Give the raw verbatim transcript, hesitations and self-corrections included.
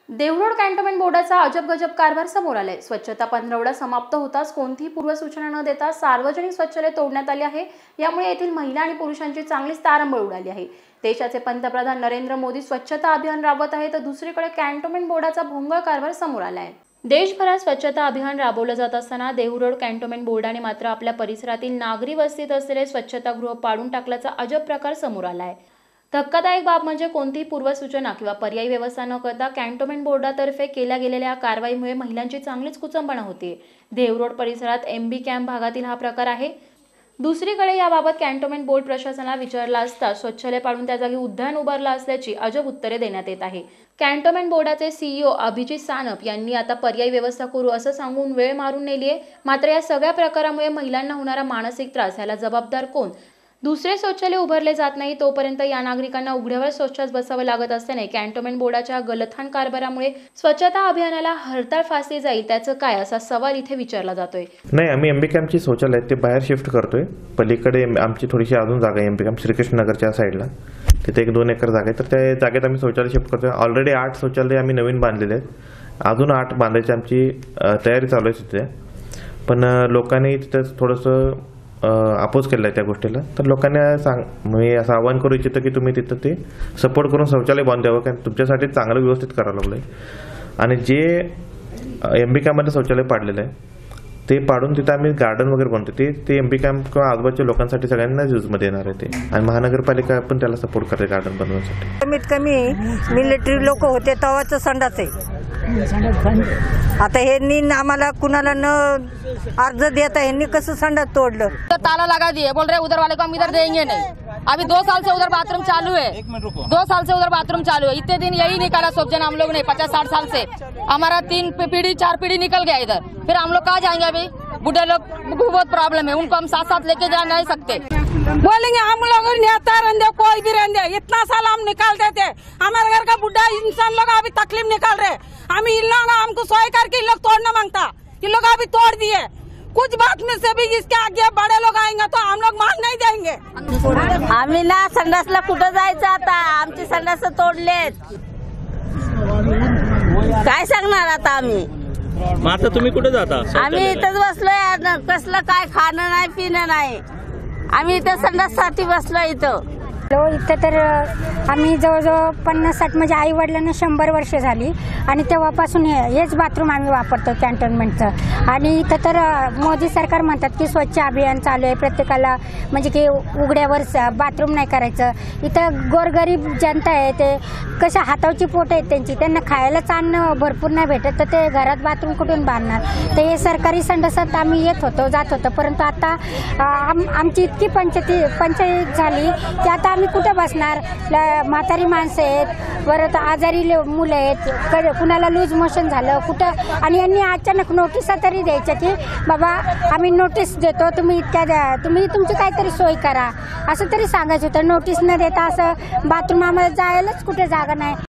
Dehuroad cantonment बोर्डाचा अजब गजब कारभार समोर आलाय। स्वच्छता पंधरवडा समाप्त होताच कोणतीही पूर्वसूचना न देता सार्वजनिक शौचालय तोडण्यात आले आहे। यामुळे येथील महिला आणि पुरुषांची चांगलीच तारंबळ उडाली आहे। देशाचे पंतप्रधान नरेंद्र मोदी स्वच्छता अभियान राबवत आहेत, तर दुसरीकडे कॅन्टोन्मेंट बोर्डाचा भोंगळ कारभार समोर आला आहे। देशभरात स्वच्छता अभियान राबवलं जात असताना देहरोड कॅन्टोन्मेंट बोर्डाने मात्र आपल्या परिसरातील नागरी वस्तीत असलेले स्वच्छतागृह पाडून टाकल्याचा अजब प्रकार समोर आला आहे। धक्कादायक बाब म्हणजे कोणतीही पूर्वसूचना किंवा पर्यायी व्यवस्था न करता कॅन्टोन्मेंट बोर्डातर्फे केल्या गेलेल्या कारवाईमुळे महिलांची चांगलीच कुचंबणा होती। देहरोड परिसरात एमबी कॅम्प भागातील हा प्रकार आहे। दुसरीकडे याबाबत कॅन्टोन्मेंट बोर्ड प्रशासनाला विचारला असता शौचालय पाडून त्या जागी उद्यान उभारलं असल्याची अजब उत्तरे देण्यात येत आहे। कॅन्टोन्मेंट बोर्डाचे सीईओ अभिजित सानप यांनी आता पर्यायी व्यवस्था करू असं सांगून वेळ मारून नेली आहे। मात्र या सगळ्या प्रकारामुळे महिलांना होणारा मानसिक त्रास याला जबाबदार कोण? दुसरे शौचालय उभारले जात नाही तोपर्यंत या नागरिकांना उघड्यावर शौचास बसावं लागत असल्याने कॅन्टोन्मेंट बोर्डाच्या गलथान कारभारामुळे स्वच्छता अभियानाला हरताळ फासली जाईल त्याचं काय असा सवाल इथे विचारला जातोय। नाही, आम्ही एमबी कॅम्पची शौचालय ते बाहेर शिफ्ट करतोय। पलीकडे आमची थोडीशी अजून जागा आहे एमबी कॅम्प श्रीकृष्ण नगरच्या साईडला, तिथे एक दोन एकर जागा आहे, तर त्या जागेत आम्ही शौचालय शिफ्ट करतोय। ऑलरेडी आठ शौचालय आम्ही नवीन बांधलेले आहेत, अजून आठ बांधायची आमची तयारी चालू आहे तिथे। पण लोकांनी तिथे थोडंसं अपोज केलं आहे त्या गोष्टीला, तर लोकांना सांग मी असं आवाहन करू इच्छितो की तुम्ही तिथं ते सपोर्ट करून शौचालय बांधून द्यावं, कारण तुमच्यासाठी चांगलं व्यवस्थित करावं लागलं आहे। आणि जे एम बी कॅम्पमध्ये शौचालय पाडलेलं आहे ते पाडून तिथं आम्ही गार्डन वगैरे बनतो, ते ते एम बी कॅम्प किंवा आजूबाजूच्या लोकांसाठी सगळ्यांना यूजमध्ये येणार आहे ते, आणि महानगरपालिका पण त्याला सपोर्ट करते गार्डन बनवण्यासाठी। कमीत कमी मिलिटरी लोक होते तेव्हाचं संडास आहे। आता हे नी आम्हाला कुणाला न अर्ज देता ह्यांनी कसं संडास तोडलं? तो ताला लगा दिए, बोल रहे उधर वाले को हम इधर देंगे नहीं। अभी दो साल से उधर बाथरूम चालू है, दो साल से उधर बाथरूम चालू है। इतने दिन यही निकाला सब जन हम लोग ने, पचास साठ साल से हमारा तीन पीढ़ी चार पीढ़ी निकल गया इधर। फिर हम लोग कहाँ जाएंगे? अभी बुढ़े लोग को बहुत प्रॉब्लम है, उनको हम साथ साथ लेके जा नहीं सकते। बोलेंगे हम लोग नेता रहने कोई भी रहने, इतना साल हम निकालते थे। हमारे घर का बुढ़ा इंसान लोग अभी तकलीफ निकाल रहे, हम इन लोग हमको सोए करके इन लोग तोड़ना मांगता, इन लोग अभी तोड़ दिए। कुछ बात में से भी इसके आगे बड़े लोग आएंगे तो हम लोग मान नहीं देंगे। आम्ही ना संडासला कुठं जायचं आता, आमची संडास तोडलेत, काय सांगणार आता आम्ही? आता तुम्ही कुठे जाता? आम्ही इथंच बसलोय, कसलं काय खाणं नाही पिणं नाही, आम्ही इथं संडाससाठी बसलोय इथं। इथं तर आम्ही जवळजवळ पन्नास साठ म्हणजे आई वडिलांना शंभर वर्ष झाली आणि तेव्हापासून हे हेच बाथरूम आम्ही वापरतो कॅन्टोन्मेंटचं। आणि इथं तर मोदी सरकार म्हणतात की स्वच्छ अभियान चालू आहे, प्रत्येकाला म्हणजे की उघड्यावर बाथरूम नाही करायचं। इथं गोरगरीब जनता आहे, ते कशा हातावची पोट आहेत त्यांची, त्यांना खायलाच अन्न भरपूर नाही भेटत, तर ते घरात बाथरूम कुठून बांधणार? तर हे सरकारी संडासात आम्ही येत होतो जात होतो, परंतु आता आम आमची इतकी पंचायती पंचायत झाली की आता आम्ही कुठे बसणार? म्हातारी माणसं आहेत, परत आजारी मुलं आहेत, कुणाला लूज मोशन झालं कुठं, आणि यांनी अचानक नोटिसा तरी द्यायच्या की बाबा आम्ही नोटीस देतो, तुम्ही इतक्या तुम्ही तुमची काहीतरी सोय करा, असं तरी सांगायचं होतं। नोटीस न देता असं बाथरूम आम्हाला जायलाच कुठे जागा नाही।